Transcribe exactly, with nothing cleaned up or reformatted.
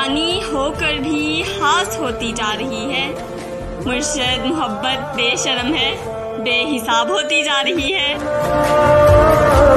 दीवानी होकर भी हास होती जा रही है। मुर्शद मोहब्बत बेशर्म है, बेहिसाब होती जा रही है।